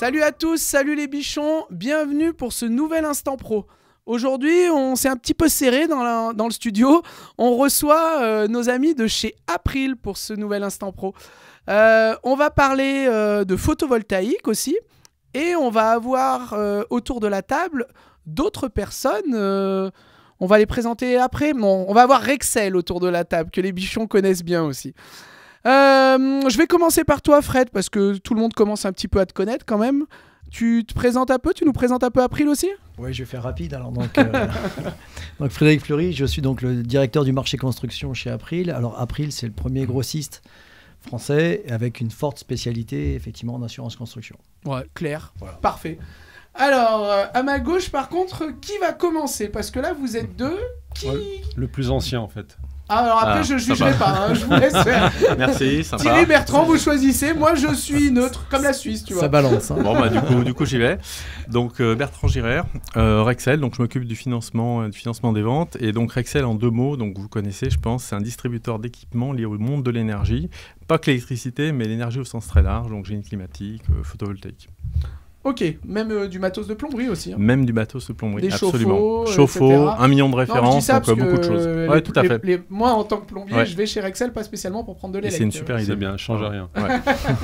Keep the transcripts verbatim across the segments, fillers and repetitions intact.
Salut à tous, salut les bichons, bienvenue pour ce nouvel Instant Pro. Aujourd'hui, on s'est un petit peu serré dans, la, dans le studio. On reçoit euh, nos amis de chez April pour ce nouvel Instant Pro. Euh, on va parler euh, de photovoltaïque aussi. Et on va avoir euh, autour de la table d'autres personnes. Euh, on va les présenter après. Bon, on va avoir Rexel autour de la table, que les bichons connaissent bien aussi. Euh, je vais commencer par toi, Fred, parce que tout le monde commence un petit peu à te connaître quand même. Tu te présentes un peu, tu nous présentes un peu April aussi? Oui, je vais faire rapide. Alors donc, euh, donc Frédéric Fleury, je suis donc le directeur du marché construction chez April. Alors April, c'est le premier grossiste français avec une forte spécialité effectivement en assurance construction. Ouais, clair, voilà. Parfait. Alors, euh, à ma gauche, par contre, qui va commencer? Parce que là, vous êtes deux. Qui... Ouais, le plus ancien, en fait. Ah, alors après, ah, je jugerai pas, hein, je vous laisse faire. Merci, sympa. Thierry, Bertrand, vous choisissez. Moi, je suis neutre, comme la Suisse, tu vois. Ça balance. Hein. Bon, bah, du coup, du coup j'y vais. Donc, euh, Bertrand Girard, euh, Rexel, donc je m'occupe du financement, du financement des ventes. Et donc, Rexel, en deux mots, donc vous connaissez, je pense, c'est un distributeur d'équipements lié au monde de l'énergie. Pas que l'électricité, mais l'énergie au sens très large, donc génie climatique, euh, photovoltaïque. Ok, même euh, du matos de plomberie aussi. Hein. Même du matos de plomberie, des absolument. Chauffe-eau, Chauffe-eau, un million de références, non, donc euh, beaucoup de choses. Les, ouais, tout à les, fait. Les, moi, en tant que plombier, ouais. je vais chez Rexel, pas spécialement pour prendre de l'électricité. C'est une super idée. C'est bien, change rien. Ouais.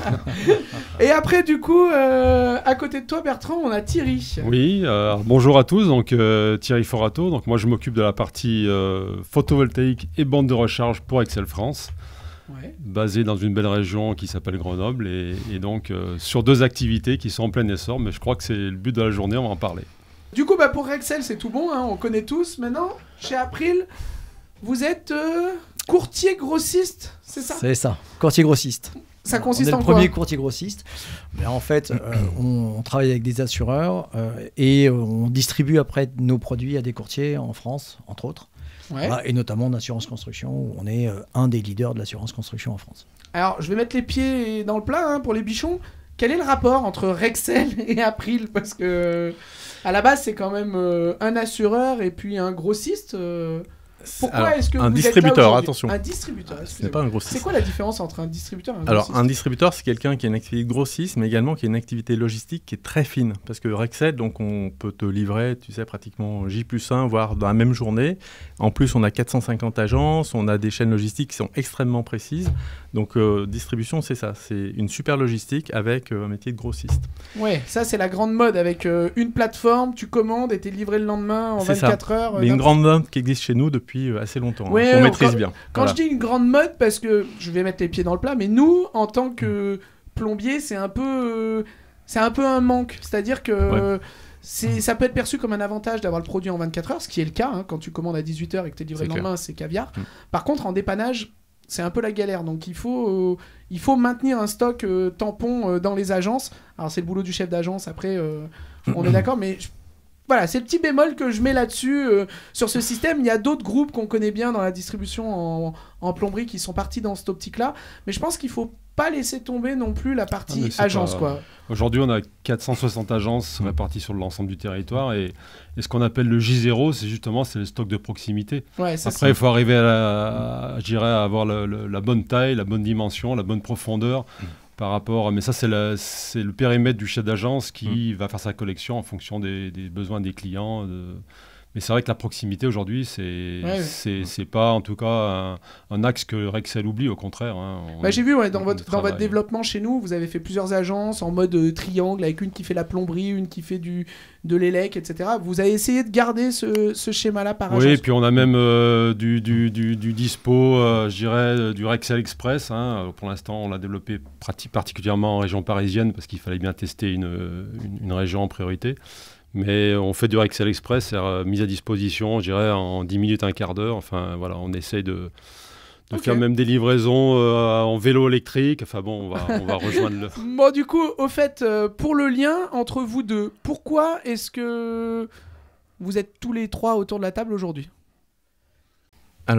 Et après, du coup, euh, à côté de toi, Bertrand, on a Thierry. Oui, euh, bonjour à tous. Donc euh, Thierry Forato. Donc moi, je m'occupe de la partie euh, photovoltaïque et bande de recharge pour Rexel France. Ouais. Basé dans une belle région qui s'appelle Grenoble et, et donc euh, sur deux activités qui sont en plein essor, mais je crois que c'est le but de la journée, on va en parler. Du coup, bah, pour Rexel, c'est tout bon, hein, on connaît tous. Maintenant, chez April, vous êtes euh, courtier grossiste, c'est ça? C'est ça, courtier grossiste. Ça consiste on est en le quoi? premier courtier grossiste. Mais en fait, euh, on, on travaille avec des assureurs euh, et on distribue après nos produits à des courtiers en France, entre autres. Ouais. Voilà, et notamment en assurance construction, où on est euh, un des leaders de l'assurance construction en France. Alors, je vais mettre les pieds dans le plat hein, pour les bichons. Quel est le rapport entre Rexel et April? Parce que, à la base, c'est quand même euh, un assureur et puis un grossiste. Euh... Pourquoi est-ce que un vous distributeur, êtes là attention. Un distributeur, c'est pas un grossiste. C'est quoi la différence entre un distributeur et un Alors, grossiste? un distributeur, c'est quelqu'un qui a une activité de grossiste, mais également qui a une activité logistique qui est très fine. Parce que Rexel, donc, on peut te livrer, tu sais, pratiquement J plus un, voire dans la même journée. En plus, on a quatre cent cinquante agences, on a des chaînes logistiques qui sont extrêmement précises. Donc, euh, distribution, c'est ça. C'est une super logistique avec euh, un métier de grossiste. Ouais, ça, c'est la grande mode. Avec euh, une plateforme, tu commandes et t'es livré le lendemain en vingt-quatre ça. heures. Mais une grande mode qui existe chez nous depuis euh, assez longtemps. Ouais, on maîtrise quand, bien. Quand voilà. je dis une grande mode, parce que je vais mettre les pieds dans le plat, mais nous, en tant que plombier, c'est un peu, euh, c'est un peu un manque. C'est-à-dire que ouais. c'est, ça peut être perçu comme un avantage d'avoir le produit en vingt-quatre heures, ce qui est le cas. Hein, quand tu commandes à dix-huit heures et que tu es livré le lendemain, c'est caviar. Mmh. Par contre, en dépannage, c'est un peu la galère. Donc il faut, euh, il faut maintenir un stock euh, tampon euh, dans les agences. Alors c'est le boulot du chef d'agence, après, euh, on est d'accord, mais... Je... Voilà, c'est le petit bémol que je mets là-dessus. Euh, sur ce système, il y a d'autres groupes qu'on connaît bien dans la distribution en, en plomberie qui sont partis dans cette optique-là. Mais je pense qu'il ne faut pas laisser tomber non plus la partie ah, agence. Pas... Quoi. Aujourd'hui, on a quatre cent soixante agences réparties sur l'ensemble du territoire. Et, et ce qu'on appelle le J zéro, c'est justement c'est le stock de proximité. Ouais, Après, ça. il faut arriver à, la, à, à, à avoir le, le, la bonne taille, la bonne dimension, la bonne profondeur. Mmh. Par rapport, mais ça c'est, la, c'est le périmètre du chef d'agence qui mmh. va faire sa collection en fonction des, des besoins des clients. De... Mais c'est vrai que la proximité aujourd'hui, c'est, ouais, c'est, c'est pas en tout cas un, un axe que Rexel oublie, au contraire. Hein. On, bah, j'ai vu ouais, dans, votre, dans votre développement chez nous, vous avez fait plusieurs agences en mode euh, triangle, avec une qui fait la plomberie, une qui fait du, de l'élec, et cetera. Vous avez essayé de garder ce, ce schéma-là par agence? Oui, et puis on a même euh, du, du, du, du dispo, euh, je dirais, du Rexel Express. Hein. Pour l'instant, on l'a développé prati- particulièrement en région parisienne parce qu'il fallait bien tester une, une, une région en priorité. Mais on fait du Rexel Express, c'est euh, mise à disposition, je dirais, en dix minutes, un quart d'heure. Enfin, voilà, on essaye de, de okay. faire même des livraisons euh, en vélo électrique. Enfin bon, on va, on va rejoindre le... Bon, du coup, au fait, euh, pour le lien entre vous deux, pourquoi est-ce que vous êtes tous les trois autour de la table aujourd'hui? Alors,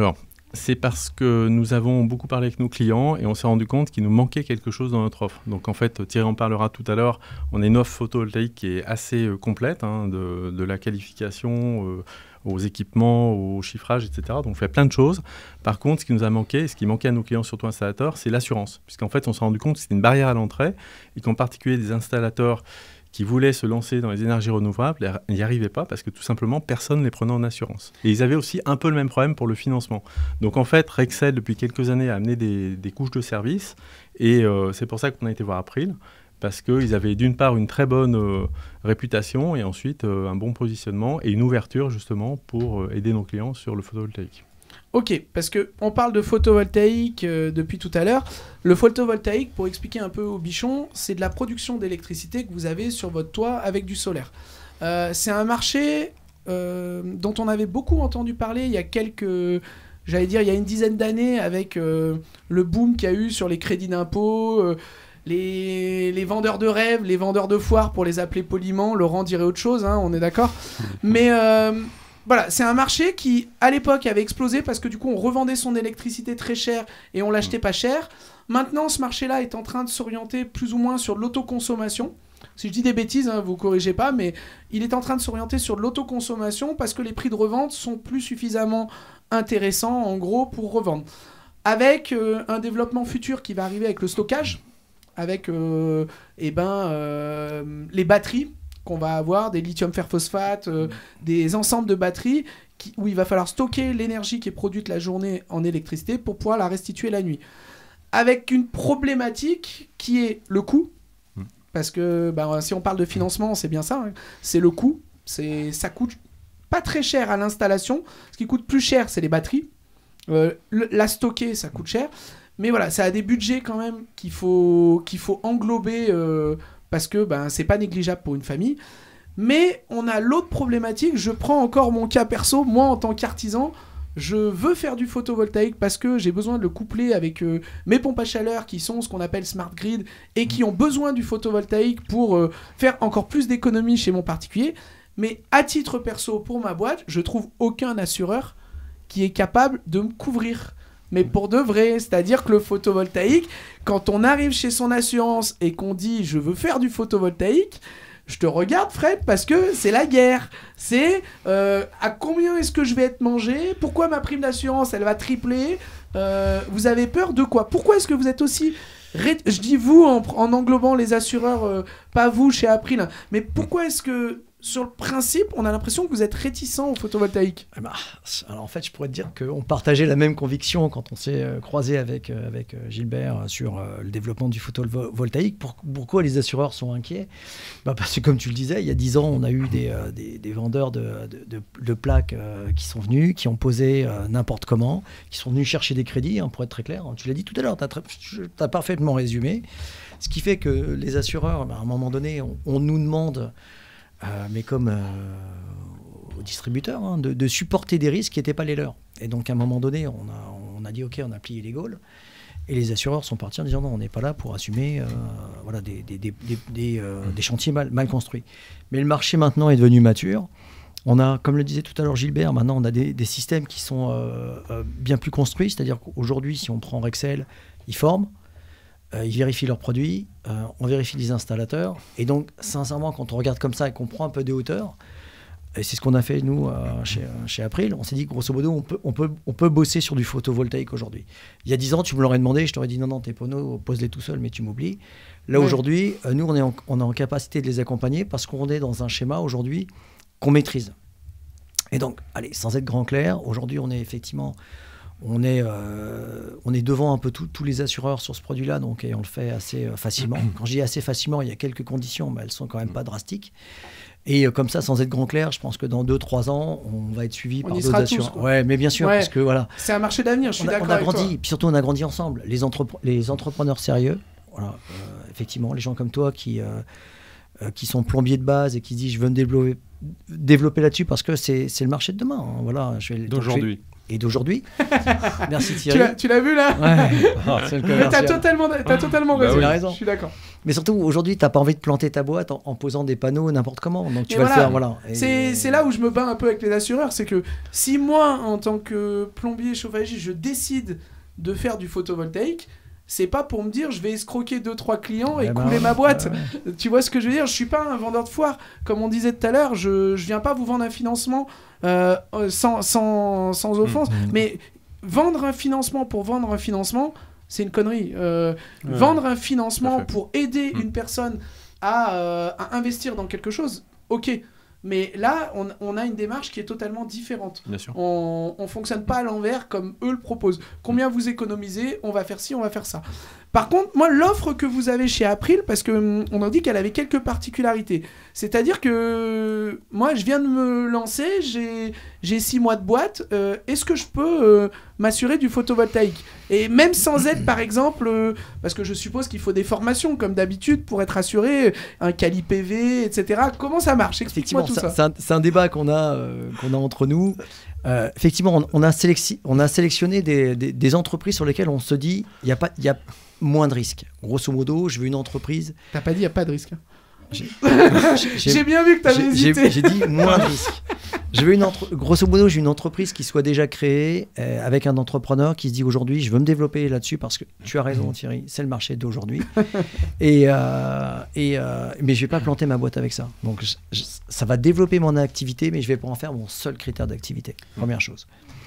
C'est parce que nous avons beaucoup parlé avec nos clients et on s'est rendu compte qu'il nous manquait quelque chose dans notre offre. Donc en fait, Thierry en parlera tout à l'heure, on a une offre photovoltaïque qui est assez euh, complète, hein, de, de la qualification euh, aux équipements, au chiffrage, et cetera. Donc on fait plein de choses. Par contre, ce qui nous a manqué, ce qui manquait à nos clients, surtout installateurs, c'est l'assurance. Puisqu'en fait, on s'est rendu compte que c'était une barrière à l'entrée et qu'en particulier des installateurs qui voulaient se lancer dans les énergies renouvelables n'y arrivaient pas parce que tout simplement personne ne les prenait en assurance. Et ils avaient aussi un peu le même problème pour le financement. Donc en fait, Rexel depuis quelques années a amené des, des couches de services et euh, c'est pour ça qu'on a été voir April parce qu'ils avaient d'une part une très bonne euh, réputation et ensuite euh, un bon positionnement et une ouverture justement pour euh, aider nos clients sur le photovoltaïque. Ok, parce qu'on parle de photovoltaïque euh, depuis tout à l'heure. Le photovoltaïque, pour expliquer un peu au bichon, c'est de la production d'électricité que vous avez sur votre toit avec du solaire. Euh, c'est un marché euh, dont on avait beaucoup entendu parler il y a quelques... J'allais dire il y a une dizaine d'années avec euh, le boom qu'il y a eu sur les crédits d'impôt, euh, les, les vendeurs de rêves, les vendeurs de foires pour les appeler poliment. Laurent dirait autre chose, hein, on est d'accord. Mais... Euh, Voilà, c'est un marché qui, à l'époque, avait explosé parce que du coup, on revendait son électricité très cher et on l'achetait pas cher. Maintenant, ce marché-là est en train de s'orienter plus ou moins sur l'autoconsommation. Si je dis des bêtises, hein, vous corrigez pas, mais il est en train de s'orienter sur l'autoconsommation parce que les prix de revente sont plus suffisamment intéressants, en gros, pour revendre. Avec euh, un développement futur qui va arriver avec le stockage, avec euh, eh ben, euh, les batteries qu'on va avoir, des lithium fer phosphate, euh, des ensembles de batteries qui, où il va falloir stocker l'énergie qui est produite la journée en électricité pour pouvoir la restituer la nuit. Avec une problématique qui est le coût, mmh. parce que bah, si on parle de financement, c'est bien ça, hein, c'est le coût, c'est, ça coûte pas très cher à l'installation, ce qui coûte plus cher, c'est les batteries, euh, le, la stocker, ça coûte cher, mais voilà, ça a des budgets quand même qu'il faut, qu'il faut englober... Euh, parce que ben, c'est pas négligeable pour une famille. Mais on a l'autre problématique, je prends encore mon cas perso, moi en tant qu'artisan, je veux faire du photovoltaïque parce que j'ai besoin de le coupler avec euh, mes pompes à chaleur qui sont ce qu'on appelle smart grid et qui ont besoin du photovoltaïque pour euh, faire encore plus d'économies chez mon particulier. Mais à titre perso, pour ma boîte, je trouve aucun assureur qui est capable de me couvrir. Mais pour de vrai, c'est-à-dire que le photovoltaïque, quand on arrive chez son assurance et qu'on dit « je veux faire du photovoltaïque », je te regarde Fred parce que c'est la guerre. C'est euh, à combien est-ce que je vais être mangé ? Pourquoi ma prime d'assurance elle va tripler ? euh, Vous avez peur de quoi ? Pourquoi est-ce que vous êtes aussi... Ré... Je dis vous en, en englobant les assureurs, euh, pas vous chez April, mais pourquoi est-ce que... Sur le principe, on a l'impression que vous êtes réticent au photovoltaïque. Eh ben, alors en fait, je pourrais te dire qu'on partageait la même conviction quand on s'est euh, croisé avec, euh, avec Gilbert sur euh, le développement du photovoltaïque. Pour, pourquoi les assureurs sont inquiets ? Ben parce que comme tu le disais, il y a dix ans, on a eu des, euh, des, des vendeurs de, de, de, de plaques euh, qui sont venus, qui ont posé euh, n'importe comment, qui sont venus chercher des crédits, hein, pour être très clair. Tu l'as dit tout à l'heure, tu as parfaitement résumé. Ce qui fait que les assureurs, ben, à un moment donné, on, on nous demande... Euh, mais comme euh, aux distributeurs, hein, de, de supporter des risques qui n'étaient pas les leurs. Et donc, à un moment donné, on a, on a dit « Ok, on a plié les gaules ». Et les assureurs sont partis en disant « Non, on n'est pas là pour assumer euh, voilà, des, des, des, des, des, euh, des chantiers mal, mal construits ». Mais le marché, maintenant, est devenu mature. On a, comme le disait tout à l'heure Gilbert, maintenant, on a des, des systèmes qui sont euh, euh, bien plus construits. C'est-à-dire qu'aujourd'hui, si on prend Rexel, ils forment. Euh, ils vérifient leurs produits, euh, on vérifie les installateurs. Et donc, sincèrement, quand on regarde comme ça et qu'on prend un peu des hauteurs, et c'est ce qu'on a fait, nous, euh, chez, chez April, on s'est dit, grosso modo, on peut, on, peut, on peut bosser sur du photovoltaïque aujourd'hui. Il y a dix ans, tu me l'aurais demandé, je t'aurais dit, non, non, tes panneaux, pose-les tout seul, mais tu m'oublies. Là, oui. Aujourd'hui, euh, nous, on est, en, on est en capacité de les accompagner parce qu'on est dans un schéma, aujourd'hui, qu'on maîtrise. Et donc, allez, sans être grand clair, aujourd'hui, on est effectivement... On est, euh, on est devant un peu tous les assureurs sur ce produit-là, donc, et on le fait assez euh, facilement. Quand je dis assez facilement, il y a quelques conditions, mais elles ne sont quand même pas drastiques. Et euh, comme ça, sans être grand clair, je pense que dans deux trois ans, on va être suivi on par d'autres assureurs. Ouais, mais bien sûr, ouais. parce que voilà. C'est un marché d'avenir, je suis d'accord. On a grandi, puis surtout on a grandi ensemble. Les, entrep les entrepreneurs sérieux, voilà, euh, effectivement, les gens comme toi qui, euh, euh, qui sont plombiers de base et qui disent je veux me développer, développer là-dessus parce que c'est le marché de demain. Hein, voilà, d'aujourd'hui. et d'aujourd'hui. Merci Thierry. Tu l'as vu là? Ouais. Oh, t'as totalement, t'as totalement raison. Bah oui. raison. Je suis d'accord. Mais surtout, aujourd'hui, tu n'as pas envie de planter ta boîte en, en posant des panneaux n'importe comment. Donc, tu vas voilà. le faire. Voilà. Et... C'est là où je me bats un peu avec les assureurs. C'est que si moi, en tant que plombier chauffagiste, je décide de faire du photovoltaïque, c'est pas pour me dire je vais escroquer deux trois clients et ouais, couler bah, ma boîte. Ouais, ouais. Tu vois ce que je veux dire? Je suis pas un vendeur de foire. Comme on disait tout à l'heure, je, je viens pas vous vendre un financement euh, sans, sans, sans offense. Mmh, mmh. Mais vendre un financement pour vendre un financement, c'est une connerie. Euh, ouais, vendre un financement pour aider mmh. une personne à, euh, à investir dans quelque chose, ok. Mais là, on, on a une démarche qui est totalement différente. Bien sûr. On ne fonctionne pas à l'envers comme eux le proposent. Combien vous économisez? On va faire ci, on va faire ça. Par contre, moi, l'offre que vous avez chez April, parce qu'on a dit qu'elle avait quelques particularités. C'est-à-dire que moi, je viens de me lancer, j'ai six mois de boîte. Euh, Est-ce que je peux euh, m'assurer du photovoltaïque? Et même sans aide, par exemple, euh, parce que je suppose qu'il faut des formations, comme d'habitude, pour être assuré, un Cali P V, et cetera. Comment ça marche? Explique-moi tout ça. C'est un, un débat qu'on a, euh, qu'on a entre nous. Euh, effectivement, on, on, a on a sélectionné des, des, des entreprises sur lesquelles on se dit il y a pas, il y a moins de risques. Grosso modo, je veux une entreprise. T'as pas dit il y a pas de risque. J'ai bien vu que t'avais hésité. J'ai dit moins de risques. Je veux une entre... Grosso modo, j'ai une entreprise qui soit déjà créée euh, avec un entrepreneur qui se dit aujourd'hui, je veux me développer là-dessus parce que tu as raison, Thierry, c'est le marché d'aujourd'hui. et, euh, et, euh, mais je vais pas planter ma boîte avec ça. Donc, je, je, ça va développer mon activité, mais je vais pas en faire mon seul critère d'activité. Première chose.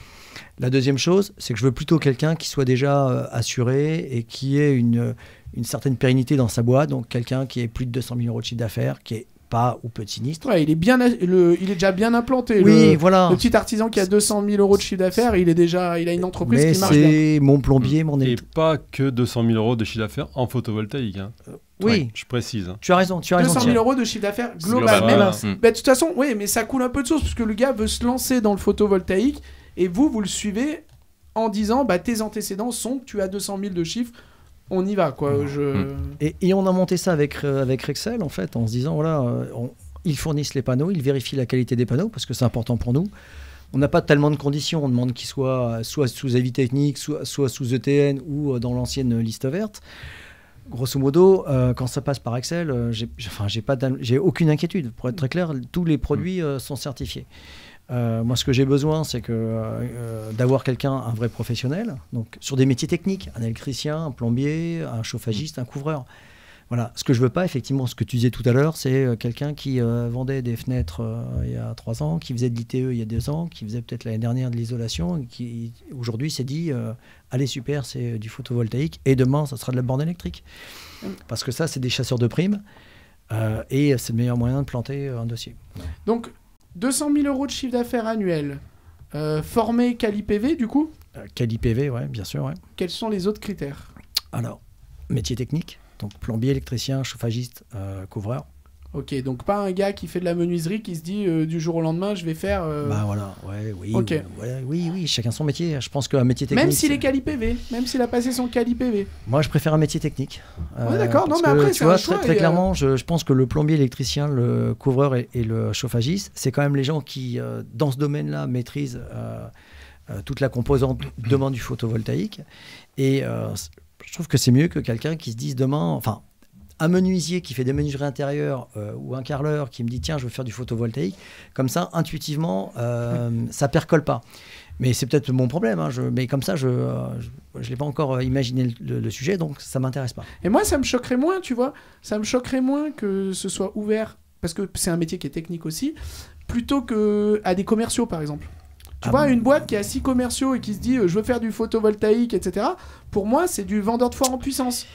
La deuxième chose, c'est que je veux plutôt quelqu'un qui soit déjà euh, assuré et qui ait une, une certaine pérennité dans sa boîte. Donc, quelqu'un qui ait plus de deux cent mille euros de chiffre d'affaires, qui est pas ou peu de sinistre. Ouais, il est bien, le, il est déjà bien implanté. Oui, le, voilà. Le petit artisan qui a deux cent mille euros de chiffre d'affaires, il est déjà, il a une entreprise mais qui marche bien. C'est mon plombier, mon Et pas que deux cent mille euros de chiffre d'affaires en photovoltaïque. Hein. Euh, oui, ouais, je précise. Tu as raison, tu as raison. deux cent mille euros de chiffre d'affaires global. Voilà. Mmh. Bah, de toute façon, oui, mais ça coule un peu de source parce que le gars veut se lancer dans le photovoltaïque et vous, vous le suivez en disant, bah, tes antécédents sont que tu as deux cent mille de chiffre. On y va, quoi. Je... Et, et on a monté ça avec euh, avec Rexel en fait, en se disant voilà. Euh, on... Ils fournissent les panneaux, ils vérifient la qualité des panneaux parce que c'est important pour nous. On n'a pas tellement de conditions, on demande qu'ils soient soit sous avis technique, soit, soit sous E T N ou dans l'ancienne liste verte. Grosso modo, euh, quand ça passe par Excel, euh, j'ai enfin, j'ai pas j'ai aucune inquiétude. Pour être très clair, tous les produits euh, sont certifiés. Euh, moi, ce que j'ai besoin, c'est que euh, d'avoir quelqu'un, un vrai professionnel, donc sur des métiers techniques, un électricien, un plombier, un chauffagiste, un couvreur. Voilà. Ce que je veux pas, effectivement, ce que tu disais tout à l'heure, c'est euh, quelqu'un qui euh, vendait des fenêtres euh, il y a trois ans, qui faisait de l'I T E il y a deux ans, qui faisait peut-être l'année dernière de l'isolation, et qui aujourd'hui s'est dit euh, allez, super, c'est du photovoltaïque, et demain, ça sera de la borne électrique. Parce que ça, c'est des chasseurs de primes, euh, et c'est le meilleur moyen de planter un dossier. Donc, deux cent mille euros de chiffre d'affaires annuel, euh, formé Cali P V, du coup euh, Cali P V, oui, bien sûr. Ouais. Quels sont les autres critères? Alors, métier technique. Donc plombier, électricien, chauffagiste, euh, couvreur. Ok, donc pas un gars qui fait de la menuiserie qui se dit euh, du jour au lendemain je vais faire... Euh... Bah voilà, ouais, oui, okay. ouais, oui, oui, chacun son métier. Je pense qu'un métier technique... Même s'il est Cali P V, même s'il a passé son Cali P V. Moi je préfère un métier technique. Euh, ouais d'accord, non mais après c'est un choix. Très, très clairement, euh... je, je pense que le plombier, l'électricien, le couvreur et, et le chauffagiste, c'est quand même les gens qui, euh, dans ce domaine-là, maîtrisent euh, euh, toute la composante demande du photovoltaïque. Et... Euh, je trouve que c'est mieux que quelqu'un qui se dise demain, enfin, un menuisier qui fait des menuiseries intérieures euh, ou un carreleur qui me dit tiens, je veux faire du photovoltaïque. Comme ça, intuitivement, euh, ça percole pas. Mais c'est peut-être mon problème. Hein, je, mais comme ça, je ne l'ai pas encore imaginé le, le sujet, donc ça m'intéresse pas. Et moi, ça me choquerait moins, tu vois. Ça me choquerait moins que ce soit ouvert, parce que c'est un métier qui est technique aussi, plutôt qu'à des commerciaux, par exemple. Tu ah vois, bon. Une boîte qui a six commerciaux et qui se dit euh, je veux faire du photovoltaïque, et cetera. Pour moi, c'est du vendeur de foire en puissance.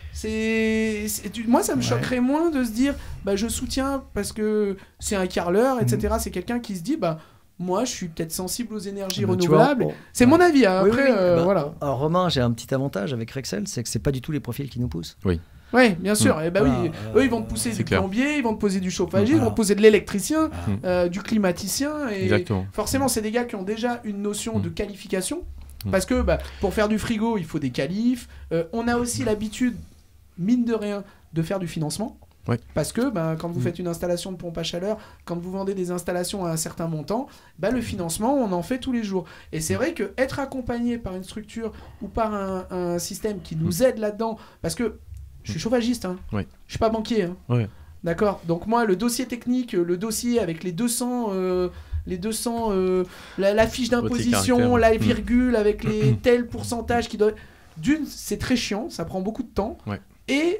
C'est, du... Moi, ça me ouais. choquerait moins de se dire bah, je soutiens parce que c'est un carreleur, et cetera. Mmh. C'est quelqu'un qui se dit bah, moi, je suis peut-être sensible aux énergies bah, renouvelables. Vois, bon, c'est ouais. mon avis. Hein. Après, oui, oui, euh, bah, voilà. Alors, Romain, j'ai un petit avantage avec Rexel, c'est que c'est pas du tout les profils qui nous poussent. Oui. Oui, bien sûr. Mmh. Et bah voilà, oui. euh, Eux, ils vont te pousser du clair. plombier, ils vont te poser du chauffagiste, voilà. ils vont te poser de l'électricien, mmh. euh, du climaticien. Et exactement. Forcément, c'est des gars qui ont déjà une notion mmh. de qualification. Mmh. Parce que bah, pour faire du frigo, il faut des qualifs. Euh, on a aussi l'habitude, mine de rien, de faire du financement. Ouais. Parce que ben, quand vous mmh. faites une installation de pompe à chaleur, quand vous vendez des installations à un certain montant, ben, le financement, on en fait tous les jours. Et c'est vrai qu'être accompagné par une structure ou par un, un système qui nous aide là-dedans, parce que je suis chauffagiste, hein. Oui. Je suis pas banquier. Hein. Oui. D'accord. Donc moi, le dossier technique, le dossier avec les deux cents... Euh, les deux cents, euh, la, la fiche d'imposition, la virgule mmh. avec les tels pourcentages qui doivent... D'une, c'est très chiant, ça prend beaucoup de temps. Ouais. Et,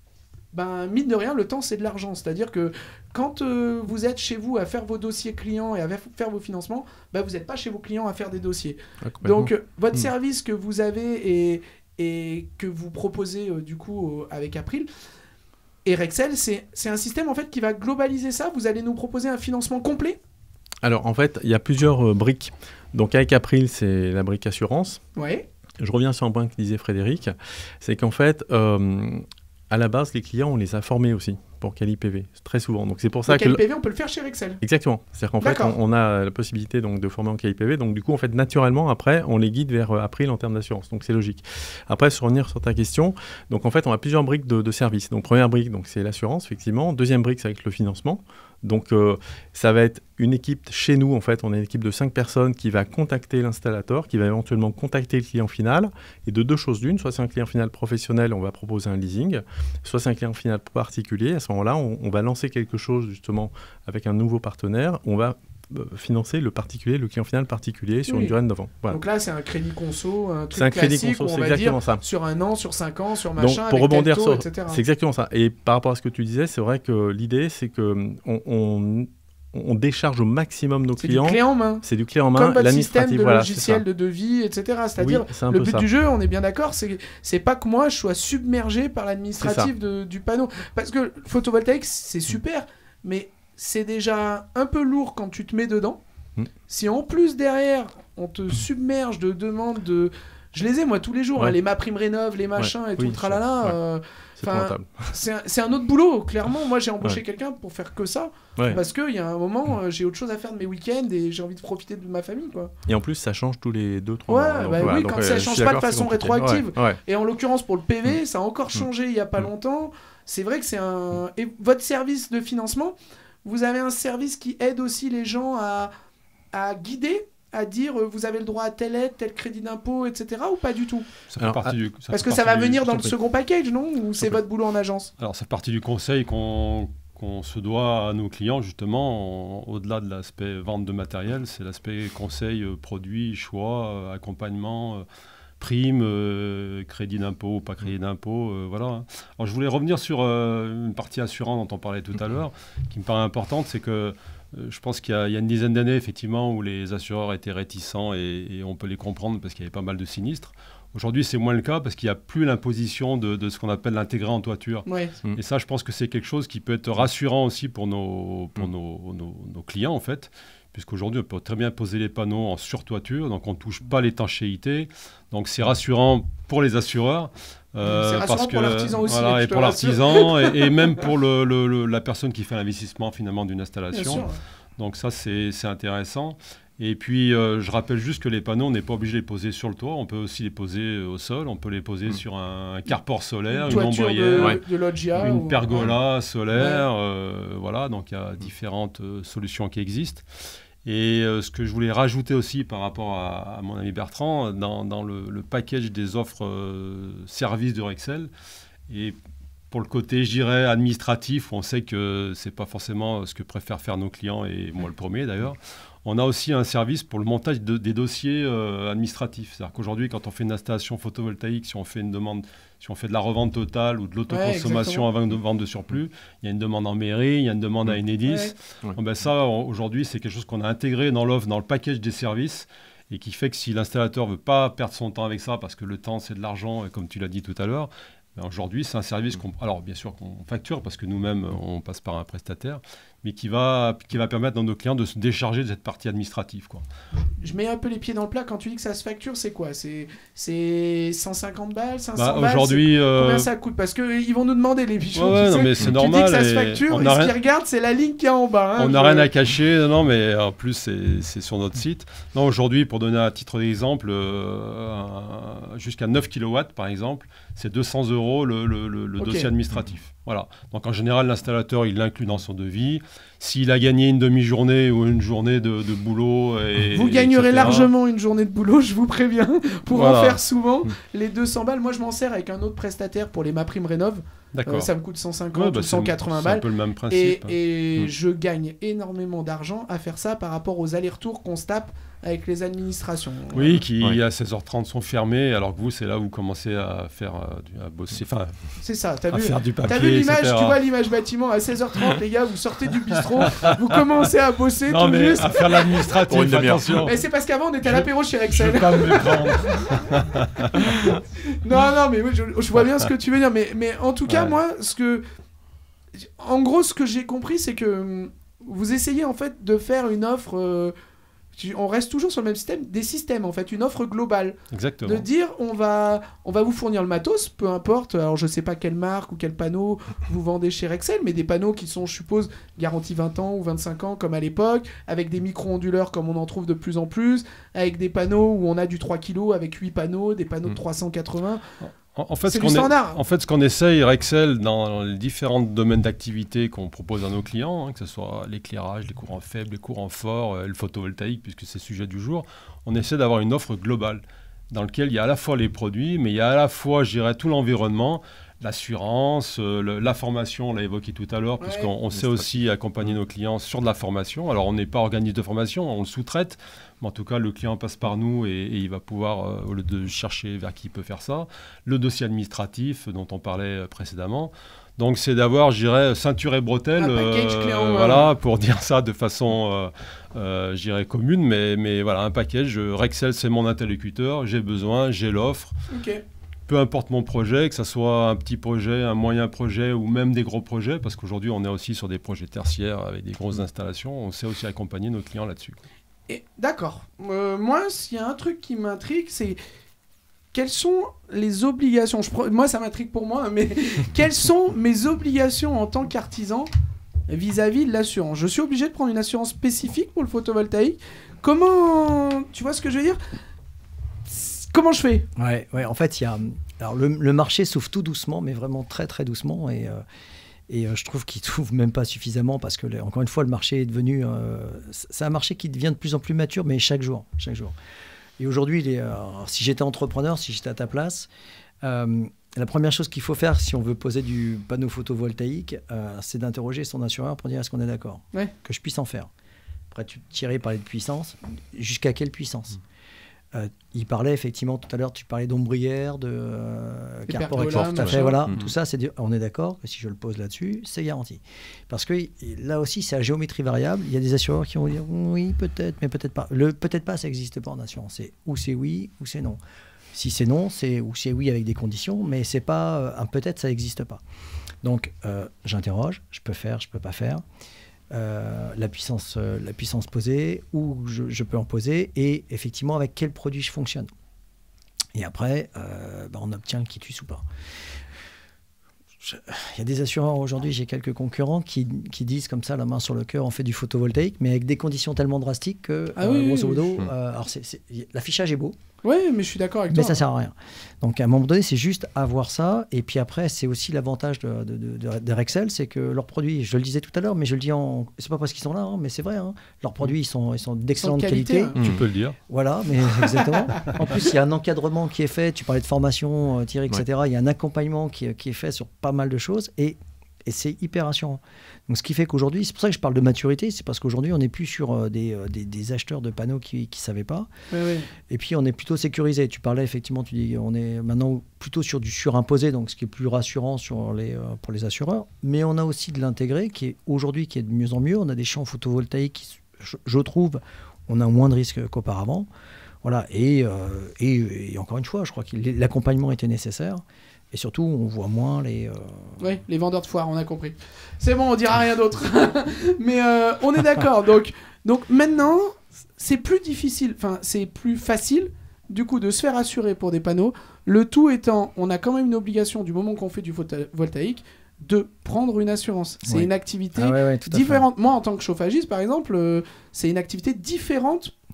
ben, mine de rien, le temps, c'est de l'argent. C'est-à-dire que quand euh, vous êtes chez vous à faire vos dossiers clients et à faire vos financements, ben, vous n'êtes pas chez vos clients à faire des dossiers. Ah, donc, euh, votre mmh. service que vous avez et, et que vous proposez, euh, du coup, euh, avec April... Et Rexel, c'est, c'est un système en fait qui va globaliser ça. Vous allez nous proposer un financement complet ? Alors, en fait, il y a plusieurs euh, briques. Donc, avec April, c'est la brique assurance. Oui. Je reviens sur un point que disait Frédéric. C'est qu'en fait, euh, à la base, les clients, on les a formés aussi pour Quali P V, très souvent. Donc, c'est pour ça le que... Quali P V, on peut le faire chez Rexel. Exactement. C'est-à-dire qu'en fait, on, on a la possibilité donc, de former en Quali P V. Donc, du coup, en fait, naturellement, après, on les guide vers euh, April en termes d'assurance. Donc, c'est logique. Après, sur revenir sur ta question, donc, en fait, on a plusieurs briques de, de services. Donc, première brique, donc, c'est l'assurance, effectivement. Deuxième brique, c'est avec le financement. Donc, euh, ça va être une équipe chez nous, en fait, on est une équipe de cinq personnes qui va contacter l'installateur, qui va éventuellement contacter le client final. Et de deux choses d'une, soit c'est un client final professionnel, on va proposer un leasing, soit c'est un client final particulier. À ce moment-là, on, on va lancer quelque chose, justement, avec un nouveau partenaire. On va financer le particulier, le client final particulier sur oui. une durée de neuf ans. Voilà. Donc là, c'est un crédit conso, un truc c'est un classique, crédit conso, on c'est va exactement dire, ça. Sur un an, sur cinq ans, sur machin, donc, pour avec rebondir taux, sur, et cetera. C'est exactement ça. Et par rapport à ce que tu disais, c'est vrai que l'idée, c'est qu'on on, on décharge au maximum nos c'est clients. C'est du clé en main. C'est du clé en main. Comme votre système de voilà, logiciel de devis, et cetera. C'est-à-dire, oui, le but ça. du jeu, on est bien d'accord, c'est, c'est pas que moi, je sois submergé par l'administratif de, du panneau. Parce que le photovoltaïque, c'est super, mais c'est déjà un peu lourd quand tu te mets dedans. Mmh. Si en plus derrière on te submerge de demandes de, je les ai moi tous les jours, ouais. hein, les MaPrimeRénov, les machins ouais. et tout oui, le tralala. Ouais. Euh, c'est, c'est, un, c'est un autre boulot clairement. Moi j'ai embauché ouais. quelqu'un pour faire que ça ouais. parce que il y a un moment euh, j'ai autre chose à faire de mes week-ends et j'ai envie de profiter de ma famille quoi. Et en plus ça change tous les deux trois ouais, mois. Donc, bah, voilà, oui donc, quand euh, ça change pas de façon rétroactive. Ouais. Ouais. Et en l'occurrence pour le P V mmh. ça a encore changé mmh. il y a pas longtemps. C'est vrai que c'est un et votre service de financement, vous avez un service qui aide aussi les gens à à guider, à dire euh, vous avez le droit à telle aide, tel crédit d'impôt, et cetera ou pas du tout. Ça fait partie du, ça Parce fait que ça va du, venir dans le second package, non? Ou c'est votre boulot en agence? Alors, c'est partie du conseil qu'on, qu'on se doit à nos clients, justement, en, au-delà de l'aspect vente de matériel, c'est l'aspect conseil, euh, produit, choix, euh, accompagnement, euh, prime, euh, crédit d'impôt ou pas crédit d'impôt, euh, voilà. Alors, je voulais revenir sur euh, une partie assurante dont on parlait tout à l'heure, qui me paraît importante, c'est que je pense qu'il y a, il y a une dizaine d'années, effectivement, où les assureurs étaient réticents et, et on peut les comprendre parce qu'il y avait pas mal de sinistres. Aujourd'hui, c'est moins le cas parce qu'il n'y a plus l'imposition de, de ce qu'on appelle l'intégré en toiture. Ouais. Et ça, je pense que c'est quelque chose qui peut être rassurant aussi pour nos, pour mmh. nos, nos, nos clients, en fait, puisqu'aujourd'hui, on peut très bien poser les panneaux en surtoiture, donc on ne touche pas l'étanchéité. Donc c'est rassurant pour les assureurs. Euh, c'est rassurant parce que, pour l'artisan aussi. Voilà, et pour l'artisan et, et même pour le, le, le, la personne qui fait l'investissement finalement d'une installation. Donc ça, c'est, c'est intéressant. Et puis, euh, je rappelle juste que les panneaux, on n'est pas obligé de les poser sur le toit. On peut aussi les poser au sol. On peut les poser mmh. sur un carport solaire, une, une ombrière, de, ouais. de loggia, une ou... pergola solaire. Ouais. Euh, voilà, donc il y a différentes euh, solutions qui existent. Et euh, ce que je voulais rajouter aussi par rapport à, à mon ami Bertrand, dans, dans le, le package des offres euh, services de Rexel, et pour le côté, je dirais, administratif, on sait que ce n'est pas forcément ce que préfèrent faire nos clients, et moi le premier d'ailleurs, on a aussi un service pour le montage de, des dossiers euh, administratifs. C'est-à-dire qu'aujourd'hui, quand on fait une installation photovoltaïque, si on fait une demande, si on fait de la revente totale ou de l'autoconsommation ouais, avant de vente de surplus, il y a une demande en mairie, il y a une demande à Enedis. Ouais. Bon, ben ça, on, aujourd'hui, c'est quelque chose qu'on a intégré dans l'offre, dans le package des services, et qui fait que si l'installateur ne veut pas perdre son temps avec ça, parce que le temps, c'est de l'argent, comme tu l'as dit tout à l'heure, ben aujourd'hui, c'est un service qu'on, alors bien sûr qu'on facture, parce que nous-mêmes, on passe par un prestataire, mais qui va, qui va permettre à nos clients de se décharger de cette partie administrative, quoi. Je mets un peu les pieds dans le plat. Quand tu dis que ça se facture, c'est quoi? C'est, c'est cent cinquante balles, cinq cents bah, balles aujourd'hui, euh... Combien ça coûte? Parce qu'ils vont nous demander les bichons. Ouais, ouais, non, mais c'est tu normal. dis que ça se facture, et, et ce qu'ils regardent, c'est la ligne qu'il y a en bas. Hein, on n'a je... rien à cacher, non, non, mais en plus, c'est, c'est sur notre site. Non, aujourd'hui, pour donner un titre d'exemple, euh, jusqu'à neuf kilowatts, par exemple, c'est deux cents euros euros le, le, le, le okay. dossier administratif. Voilà. Donc en général, l'installateur, il l'inclut dans son devis. S'il a gagné une demi-journée ou une journée de, de boulot... Et, vous gagnerez et cetera largement une journée de boulot, je vous préviens, pour voilà. en faire souvent. Les deux cents balles, moi je m'en sers avec un autre prestataire pour les MaPrimeRénov'. Euh, ça me coûte cent cinquante ouais, bah ou cent quatre-vingts balles. C'est un peu le même principe. Et, et mmh. je gagne énormément d'argent à faire ça par rapport aux allers-retours qu'on se tape avec les administrations. Oui, qui ouais. à seize heures trente sont fermés, alors que vous, c'est là où vous commencez à faire euh, à bosser. Enfin, c'est ça, t'as à vu, faire du papier, t'as vu l'image, tu vois l'image bâtiment à seize heures trente, les gars, vous sortez du bistrot, vous commencez à bosser non, tout mais juste. À faire l'administratif, attention. Mais c'est parce qu'avant, on était à l'apéro chez Rexel. Je vais pas me méprendre. non, non, mais oui, je, je vois bien ce que tu veux dire, mais, mais en tout cas, ouais. moi, ce que... En gros, ce que j'ai compris, c'est que vous essayez en fait de faire une offre... Euh, on reste toujours sur le même système, des systèmes en fait, une offre globale. Exactement. De dire on va, on va vous fournir le matos, peu importe, alors je sais pas quelle marque ou quel panneau vous vendez chez Rexel, mais des panneaux qui sont, je suppose, garantis vingt ans ou vingt-cinq ans comme à l'époque, avec des micro-onduleurs comme on en trouve de plus en plus, avec des panneaux où on a du trois kilos avec huit panneaux, des panneaux mmh. de trois cent quatre-vingts. En, en, fait, c'est ce du standard. Est, en fait, ce qu'on essaye, Rexel, dans les différents domaines d'activité qu'on propose à nos clients, hein, que ce soit l'éclairage, les courants faibles, les courants forts, euh, le photovoltaïque, puisque c'est le sujet du jour, on essaie d'avoir une offre globale dans laquelle il y a à la fois les produits, mais il y a à la fois, je dirais, tout l'environnement, l'assurance, euh, le, la formation, on l'a évoqué tout à l'heure, ouais, puisqu'on on sait aussi accompagner nos clients sur de la formation. Alors, on n'est pas organisme de formation, on le sous-traite, mais en tout cas, le client passe par nous et, et il va pouvoir, euh, au lieu de chercher vers qui il peut faire ça, le dossier administratif dont on parlait précédemment. Donc, c'est d'avoir, je dirais, ceinture et bretelles, euh, voilà, pour dire ça de façon, euh, euh, je dirais, commune, mais, mais voilà, un package. Rexel, c'est mon interlocuteur, j'ai besoin, j'ai l'offre. Ok. Peu importe mon projet, que ce soit un petit projet, un moyen projet ou même des gros projets, parce qu'aujourd'hui, on est aussi sur des projets tertiaires avec des grosses installations. On sait aussi accompagner nos clients là-dessus. Et, d'accord. Euh, moi, s'il y a un truc qui m'intrigue, c'est quelles sont les obligations. Je pr... Moi, ça m'intrigue pour moi, mais quelles sont mes obligations en tant qu'artisan vis-à-vis de l'assurance? Je suis obligé de prendre une assurance spécifique pour le photovoltaïque. Comment... Tu vois ce que je veux dire? Comment je fais? Ouais, ouais, en fait, il y a... Alors, le, le marché s'ouvre tout doucement, mais vraiment très, très doucement. Et, euh, et euh, je trouve qu'il ne s'ouvre même pas suffisamment parce que, encore une fois, le marché est devenu... Euh, c'est un marché qui devient de plus en plus mature, mais chaque jour. Chaque jour. Et aujourd'hui, il est, euh, si j'étais entrepreneur, si j'étais à ta place, euh, la première chose qu'il faut faire si on veut poser du panneau photovoltaïque, euh, c'est d'interroger son assureur pour dire est-ce qu'on est d'accord, ouais. que je puisse en faire. Après, tu tirais parler de puissance. Jusqu'à quelle puissance? Euh, il parlait effectivement tout à l'heure, tu parlais d'ombrière, de euh, carport, tout à fait, voilà, mmh. tout ça, c'est on est d'accord que si je le pose là-dessus, c'est garanti. Parce que là aussi, c'est à géométrie variable. Il y a des assureurs qui vont dire oui, peut-être, mais peut-être pas. Le peut-être pas, ça n'existe pas en assurance. C'est ou c'est oui ou c'est non. Si c'est non, c'est ou c'est oui avec des conditions, mais c'est pas un peut-être, ça n'existe pas. Donc, euh, j'interroge, je peux faire, je peux pas faire. Euh, la puissance, euh, la puissance posée, où je, je peux en poser, et effectivement avec quel produit je fonctionne. Et après, euh, bah, on obtient le quitus ou pas. Il y a des assureurs aujourd'hui, j'ai quelques concurrents qui, qui disent comme ça, la main sur le cœur, on fait du photovoltaïque, mais avec des conditions tellement drastiques que, ah euh, oui, grosso modo, oui. euh, alors c'est, c'est, l'affichage est beau. Oui, mais je suis d'accord avec mais toi. Mais ça sert à rien. Donc à un moment donné, c'est juste avoir ça. Et puis après, c'est aussi l'avantage de, de, de, de, de Rexel, c'est que leurs produits, je le disais tout à l'heure, mais je le dis en... C'est pas parce qu'ils sont là, hein, mais c'est vrai. Hein, leurs produits, ils sont, ils sont d'excellente ils sont de qualité. qualité. Hein. Tu peux le dire. Voilà, mais exactement. En plus, il y a un encadrement qui est fait. Tu parlais de formation, Thierry, et cetera. Ouais. Il y a un accompagnement qui, qui est fait sur pas mal de choses. Et Et c'est hyper rassurant. Donc, ce qui fait qu'aujourd'hui, c'est pour ça que je parle de maturité, c'est parce qu'aujourd'hui, on n'est plus sur euh, des, euh, des, des acheteurs de panneaux qui ne savaient pas. Oui, oui. Et puis, on est plutôt sécurisé. Tu parlais effectivement, tu dis, on est maintenant plutôt sur du surimposé, donc ce qui est plus rassurant sur les, euh, pour les assureurs. Mais on a aussi de l'intégré qui est aujourd'hui qui est de mieux en mieux. On a des champs photovoltaïques qui, je, je trouve, on a moins de risques qu'auparavant. Voilà. Et, euh, et, et encore une fois, je crois que l'accompagnement était nécessaire. Et surtout, on voit moins les... Euh... Oui, les vendeurs de foire, on a compris. C'est bon, on dira rien d'autre. Mais euh, on est d'accord. Donc, donc maintenant, c'est plus difficile, enfin, c'est plus facile, du coup, de se faire assurer pour des panneaux. Le tout étant, on a quand même une obligation, du moment qu'on fait du photovoltaïque, de prendre une assurance. C'est oui. une activité ah ouais, ouais, différente. Moi, en tant que chauffagiste, par exemple, euh, c'est une activité différente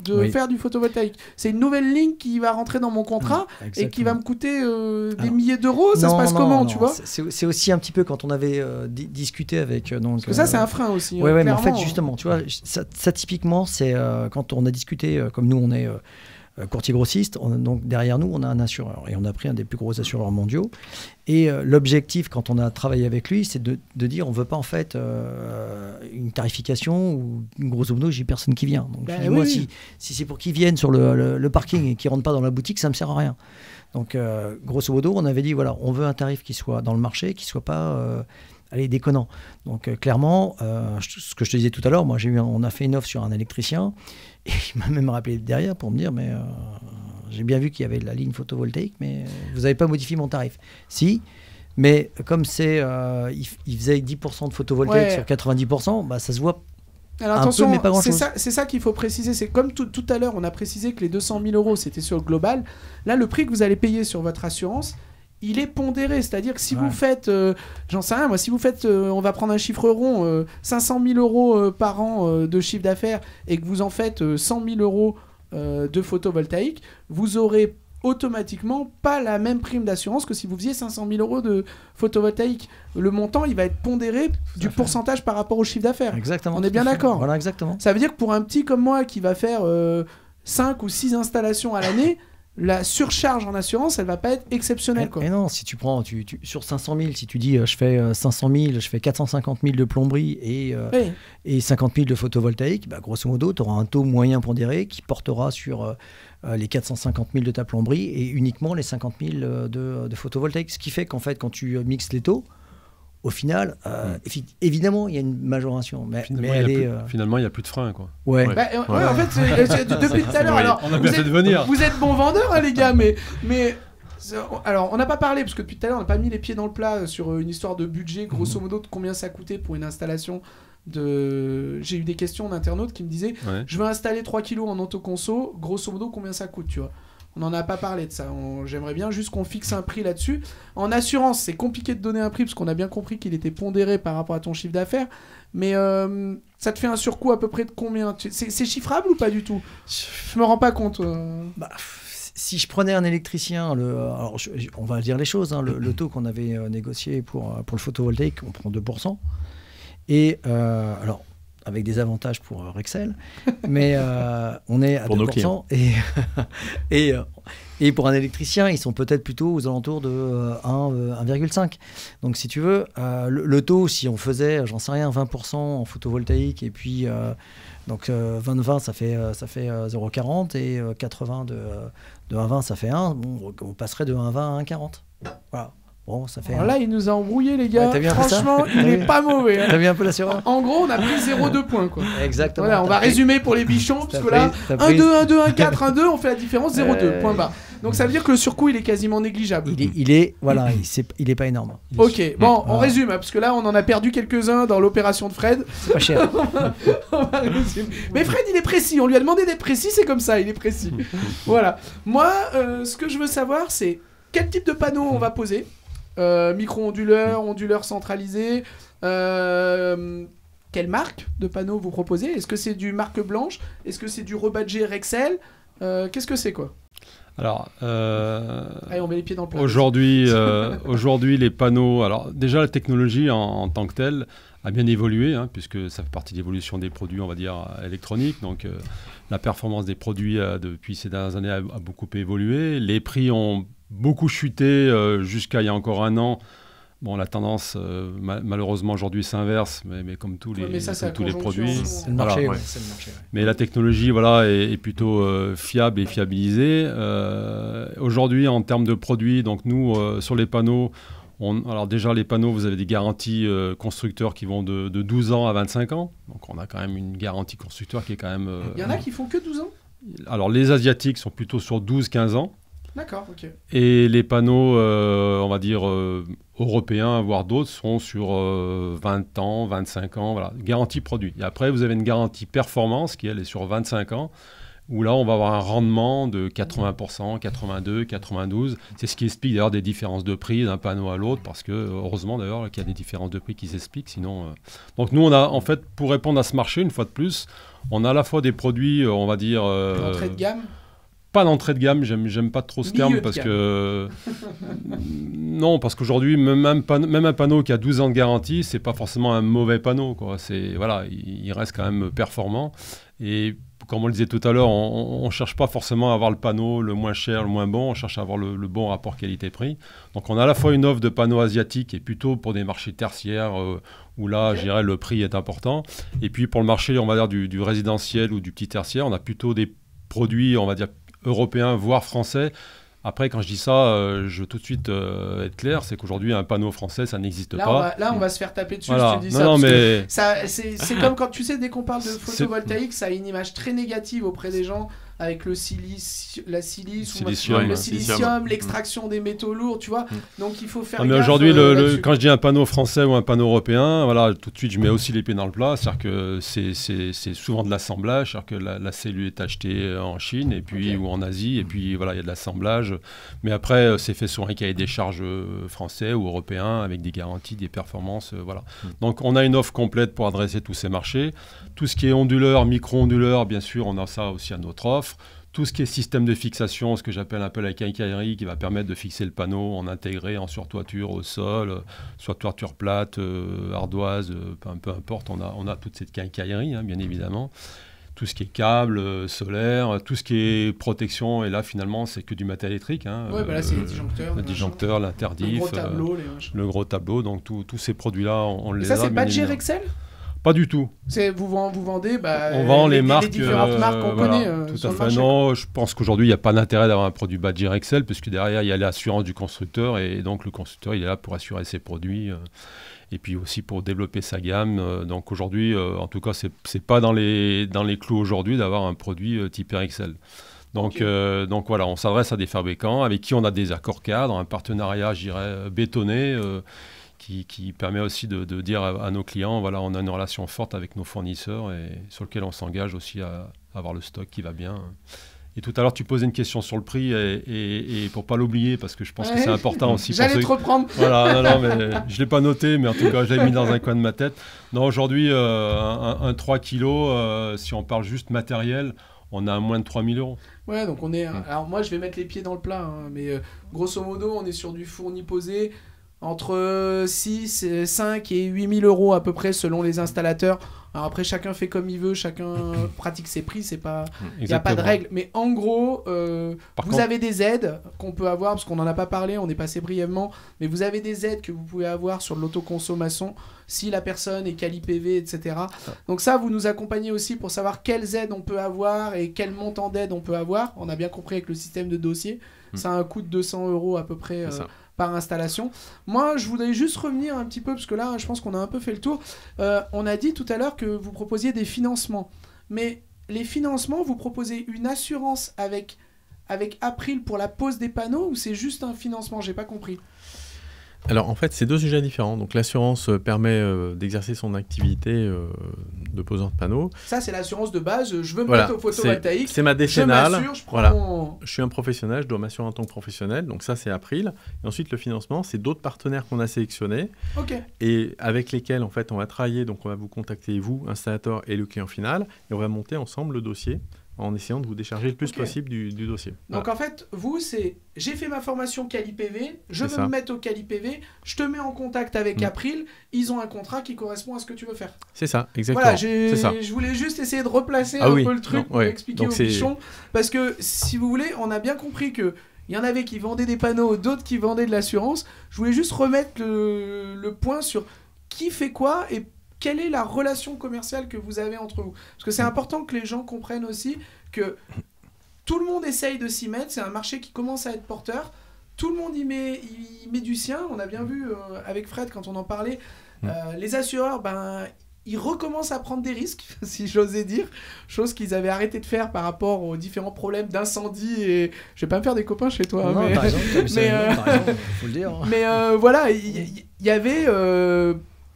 de oui. faire du photovoltaïque. C'est une nouvelle ligne qui va rentrer dans mon contrat mmh, et qui va me coûter euh, des Alors, milliers d'euros. Ça non, se passe non, comment, non. tu vois? C'est aussi un petit peu quand on avait euh, discuté avec... Euh, donc, Parce que ça, euh, c'est un frein aussi. Oui, hein, ouais, mais en fait, justement, tu vois, ça, ça typiquement, c'est euh, quand on a discuté, euh, comme nous, on est... Euh, courtier grossiste, on a, donc derrière nous on a un assureur et on a pris un des plus gros assureurs mondiaux et euh, l'objectif quand on a travaillé avec lui c'est de, de dire on veut pas en fait euh, une tarification où grosso modo j'ai personne qui vient donc ben oui. moi si, si c'est pour qu'ils viennent sur le, le, le parking et qu'ils rentrent pas dans la boutique ça me sert à rien donc euh, grosso modo on avait dit voilà on veut un tarif qui soit dans le marché qui soit pas euh, allez, déconnant. Donc euh, clairement, euh, ce que je te disais tout à l'heure, moi j'ai eu un, on a fait une offre sur un électricien et il m'a même rappelé derrière pour me dire mais euh, j'ai bien vu qu'il y avait de la ligne photovoltaïque, mais vous n'avez pas modifié mon tarif. Si, mais comme c'est, euh, il, il faisait dix pour cent de photovoltaïque ouais. sur quatre-vingt-dix pour cent, bah, ça se voit. Alors attention, un peu, mais pas grand-chose. C'est ça, ça qu'il faut préciser. C'est comme tout, tout à l'heure, on a précisé que les deux cent mille euros c'était sur le global. Là, le prix que vous allez payer sur votre assurance, il est pondéré, c'est-à-dire que si ouais. vous faites, euh, j'en sais rien, moi, si vous faites, euh, on va prendre un chiffre rond, euh, cinq cent mille euros euh, par an euh, de chiffre d'affaires et que vous en faites euh, cent mille euros euh, de photovoltaïque, vous aurez automatiquement pas la même prime d'assurance que si vous faisiez cinq cent mille euros de photovoltaïque. Le montant, il va être pondéré du pourcentage par rapport au chiffre d'affaires. Exactement. On est bien d'accord. Voilà, exactement. Ça veut dire que pour un petit comme moi qui va faire euh, cinq ou six installations à l'année, la surcharge en assurance, elle va pas être exceptionnelle. Quoi. Et, et non, si tu prends tu, tu, sur cinq cent mille, si tu dis euh, je fais euh, cinq cent mille, je fais quatre cent cinquante mille de plomberie et, euh, oui. et cinquante mille de photovoltaïque, bah, grosso modo, tu auras un taux moyen pondéré qui portera sur euh, euh, les quatre cent cinquante mille de ta plomberie et uniquement les cinquante mille de, de photovoltaïque. Ce qui fait qu'en fait, quand tu mixes les taux, au final, euh, mmh. évidemment, il y a une majoration. Mais, finalement, mais il elle n'y est, a, euh... a plus de frein. Quoi. Ouais. Ouais. Bah, ouais, ouais. En fait, c'est, c'est, depuis tout à l'heure, alors, on a vous, êtes, de venir. vous êtes bons vendeurs, hein, les gars, mais, mais alors, on n'a pas parlé, parce que depuis tout à l'heure, on n'a pas mis les pieds dans le plat sur une histoire de budget, grosso modo, de combien ça coûtait pour une installation. De... J'ai eu des questions d'internautes qui me disaient ouais. je veux installer trois kilos en autoconso, grosso modo, combien ça coûte, tu vois. On n'en a pas parlé de ça. On... J'aimerais bien juste qu'on fixe un prix là-dessus. En assurance, c'est compliqué de donner un prix parce qu'on a bien compris qu'il était pondéré par rapport à ton chiffre d'affaires. Mais euh, ça te fait un surcoût à peu près de combien? C'est, c'est chiffrable ou pas du tout? Je me rends pas compte. Euh... Bah, si je prenais un électricien, le... Alors, je... on va dire les choses. Hein. Le, le taux qu'on avait négocié pour, pour le photovoltaïque, on prend deux pour cent. Et euh, alors... avec des avantages pour euh, Rexel, mais euh, on est à pour deux pour cent et, et, euh, et pour un électricien, ils sont peut-être plutôt aux alentours de euh, un virgule cinq. Donc si tu veux, euh, le, le taux, si on faisait, j'en sais rien, vingt pour cent en photovoltaïque, et puis euh, donc euh, vingt vingt, ça fait, euh, ça fait euh, zéro virgule quarante, et euh, quatre-vingts de, euh, de un virgule vingt, ça fait un, bon, on passerait de un virgule vingt à un virgule quarante. Voilà. Bon, ça fait Alors un... là, il nous a embrouillé, les gars. Ouais, franchement, il n'est pas mauvais. Hein. T'as vu un peu l'assureur? En gros, on a pris zéro virgule deux points. Quoi. Exactement. Voilà, on va pris... résumer pour les bichons, parce que là, un deux, un deux, un quatre, un deux, on fait la différence, zéro virgule deux, euh... point barre. Donc ça veut dire que le surcoût, il est quasiment négligeable. Il est, il est voilà, il, c'est, il est pas énorme. Ok, bon, on résume, parce que là, on en a perdu quelques-uns dans l'opération de Fred. C'est pas cher. on va résumer. Mais Fred, il est précis. On lui a demandé d'être précis, c'est comme ça, il est précis. Voilà. Moi, euh, ce que je veux savoir, c'est quel type de panneau on va poser. Euh, micro-onduleur, onduleur centralisé. Euh, quelle marque de panneau vous proposez? Est-ce que c'est du marque blanche? Est-ce que c'est du rebadgé Rexel? euh, Qu'est-ce que c'est quoi? Alors, euh, Allez, on met les pieds dans le plat. Aujourd'hui, euh, aujourd'hui, les panneaux. Alors, déjà, la technologie en, en tant que telle a bien évolué, hein, puisque ça fait partie de l'évolution des produits, on va dire, électroniques. Donc, euh, la performance des produits euh, depuis ces dernières années a, a beaucoup évolué. Les prix ont beaucoup chuté euh, jusqu'à il y a encore un an. Bon, la tendance, euh, ma malheureusement, aujourd'hui s'inverse, mais, mais comme tous les, ouais, mais ça, comme tous les produits. C'est le marché. Voilà, ouais. Ouais, c'est le marché ouais. Mais la technologie voilà, est, est plutôt euh, fiable et fiabilisée. Euh, aujourd'hui, en termes de produits, donc nous, euh, sur les panneaux, on, alors déjà, les panneaux, vous avez des garanties euh, constructeurs qui vont de, de douze ans à vingt-cinq ans. Donc, on a quand même une garantie constructeur qui est quand même... Euh, il y en a qui font que douze ans? Alors, les Asiatiques sont plutôt sur douze à quinze ans. D'accord, ok. Et les panneaux, euh, on va dire, euh, européens, voire d'autres, sont sur euh, vingt ans, vingt-cinq ans, voilà, garantie produit. Et après, vous avez une garantie performance qui, elle, est sur vingt-cinq ans. où là, on va avoir un rendement de quatre-vingts pour cent, quatre-vingt-deux, quatre-vingt-douze. C'est ce qui explique d'ailleurs des différences de prix d'un panneau à l'autre, parce que, heureusement d'ailleurs, qu'il y a des différences de prix qui s'expliquent. Sinon, euh... Donc nous, on a, en fait, pour répondre à ce marché, une fois de plus, on a à la fois des produits, on va dire... Euh... L'entrée de gamme ? Pas d'entrée de gamme, j'aime, j'aime pas trop ce Milieu terme, de parce gamme. que... non, parce qu'aujourd'hui, même un, panneau, même un panneau qui a douze ans de garantie, c'est pas forcément un mauvais panneau, quoi. C'est, voilà, il, il reste quand même performant. Et comme on le disait tout à l'heure, on ne cherche pas forcément à avoir le panneau le moins cher, le moins bon, on cherche à avoir le, le bon rapport qualité-prix. Donc on a à la fois une offre de panneaux asiatiques et plutôt pour des marchés tertiaires euh, où là, je dirais, le prix est important. Et puis pour le marché, on va dire, du, du résidentiel ou du petit tertiaire, on a plutôt des produits, on va dire, européens, voire français. Après, quand je dis ça, euh, je veux tout de suite euh, être clair, c'est qu'aujourd'hui, un panneau français, ça n'existe là, pas. On va, là, on va se faire taper dessus voilà. si tu dis non, ça. Non, mais... ça c'est, c'est comme quand, tu sais, dès qu'on parle de photovoltaïque, ça a une image très négative auprès des gens, avec le silice, la silice, silicium, ou le ouais. silicium, l'extraction mmh. des métaux lourds, tu vois. Mmh. Donc, il faut faire non, mais gaffe, aujourd'hui, euh, le, le, quand je dis un panneau français ou un panneau européen, voilà, tout de suite, je mets aussi les pieds dans le plat. C'est-à-dire que c'est, c'est, c'est souvent de l'assemblage, c'est-à-dire que la, la cellule est achetée en Chine et puis, okay. ou en Asie, et puis voilà, il y a de l'assemblage. Mais après, c'est fait sur un cahier des charges français ou européen avec des garanties, des performances. Voilà. Mmh. Donc, on a une offre complète pour adresser tous ces marchés. Tout ce qui est onduleur, micro-onduleur, bien sûr, on a ça aussi à notre offre. Tout ce qui est système de fixation, ce que j'appelle un peu la quincaillerie, qui va permettre de fixer le panneau en intégré, en surtoiture, au sol, euh, soit toiture plate, euh, ardoise, euh, peu, peu importe, on a, on a toute cette quincaillerie, hein, bien évidemment. Tout ce qui est câble, euh, solaire, tout ce qui est protection, et là finalement c'est que du matériel électrique. Hein, ouais, bah là c'est les disjoncteurs. Le disjoncteur, l'interdif, le gros tableau, euh, les le gros tableau, donc tous ces produits-là, on, on et les ça, a. Ça c'est badgé Rexel ? Pas du tout. C'est, vous, vous vendez bah, on vend les, les, marques, les différentes euh, marques qu'on voilà, connaît. Euh, tout sur à le fait. marché. Non, je pense qu'aujourd'hui, il n'y a pas d'intérêt d'avoir un produit badgé Rexel, puisque derrière, il y a l'assurance du constructeur, et donc le constructeur, il est là pour assurer ses produits, euh, et puis aussi pour développer sa gamme. Euh, donc aujourd'hui, euh, en tout cas, ce n'est pas dans les, dans les clous aujourd'hui d'avoir un produit euh, type Rexel. Donc, okay. euh, donc voilà, on s'adresse à des fabricants avec qui on a des accords cadres, un partenariat, je dirais, bétonné, euh, Qui, qui permet aussi de, de dire à, à nos clients, voilà, on a une relation forte avec nos fournisseurs et sur lequel on s'engage aussi à, à avoir le stock qui va bien. Et tout à l'heure, tu posais une question sur le prix et, et, et pour pas l'oublier, parce que je pense ouais. que c'est important aussi. J'allais pour te reprendre. Voilà, non, non, mais je l'ai pas noté, mais en tout cas, je l'ai mis dans un coin de ma tête. Non, aujourd'hui, euh, un, un trois kilos, euh, si on parle juste matériel, on a moins de trois mille euros. Ouais, donc on est... Mmh. Alors moi, je vais mettre les pieds dans le plat, hein, mais euh, grosso modo, on est sur du fourni posé entre six, cinq et huit mille euros à peu près selon les installateurs. Alors après, chacun fait comme il veut, chacun pratique ses prix, c'est pas... il n'y a pas de règle. Mais en gros, euh, vous contre... avez des aides qu'on peut avoir, parce qu'on n'en a pas parlé, on est passé brièvement, mais vous avez des aides que vous pouvez avoir sur l'autoconsommation si la personne est quali P V, et cetera. Donc ça, vous nous accompagnez aussi pour savoir quelles aides on peut avoir et quel montant d'aide on peut avoir. On a bien compris avec le système de dossier. Mmh. Ça a un coût de deux cents euros à peu près... Euh, par installation. Moi, je voudrais juste revenir un petit peu, parce que là, je pense qu'on a un peu fait le tour. Euh, on a dit tout à l'heure que vous proposiez des financements. Mais les financements, vous proposez une assurance avec, avec April pour la pose des panneaux ou c'est juste un financement ? J'ai pas compris. Alors en fait, c'est deux sujets différents. Donc l'assurance euh, permet euh, d'exercer son activité euh, de poseur de panneaux. Ça, c'est l'assurance de base. Je veux me voilà, mettre au photovoltaïque. C'est, c'est ma décennale. Je m'assure, je prends voilà. mon... Je suis un professionnel, je dois m'assurer en tant que professionnel. Donc ça, c'est April. Et ensuite, le financement, c'est d'autres partenaires qu'on a sélectionnés okay. et avec lesquels, en fait, on va travailler. Donc on va vous contacter, vous, installateur et le client final. Et on va monter ensemble le dossier en essayant de vous décharger le plus okay. possible du, du dossier. Donc voilà. En fait, vous, c'est j'ai fait ma formation quali P V, je c'est veux ça. me mettre au quali P V, je te mets en contact avec mmh. April, ils ont un contrat qui correspond à ce que tu veux faire. C'est ça, exactement. Voilà, j'ai, c'est ça. je voulais juste essayer de replacer ah un oui. peu le truc non, pour ouais. expliquer Donc aux c'est... bichons, parce que si vous voulez, on a bien compris que il y en avait qui vendaient des panneaux, d'autres qui vendaient de l'assurance. Je voulais juste remettre le, le point sur qui fait quoi et quelle est la relation commerciale que vous avez entre vous. Parce que c'est important que les gens comprennent aussi que tout le monde essaye de s'y mettre. C'est un marché qui commence à être porteur. Tout le monde y met, y met du sien. On a bien vu euh, avec Fred quand on en parlait. Euh, les assureurs, ben, ils recommencent à prendre des risques, si j'osais dire. Chose qu'ils avaient arrêté de faire par rapport aux différents problèmes d'incendie. Et je vais pas me faire des copains chez toi. Non, mais t'as raison, mais, mais, euh... euh... t'as raison, faut le dire. Mais euh, voilà, il y, y, y avait... Euh...